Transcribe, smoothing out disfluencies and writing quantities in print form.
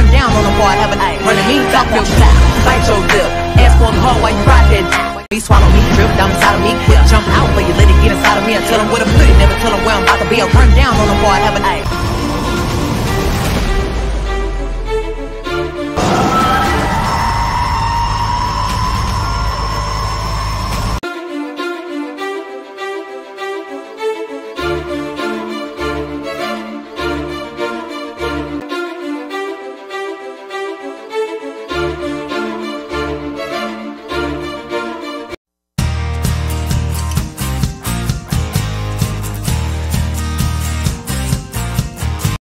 down on the boy, have a night. Running me, talk your style, bite your lip. Ask for the hard while you ride that. Me swallow me, drip down inside of me. Quick jump out for you, let it get inside of me. I tell them where to put it, never tell them where I'm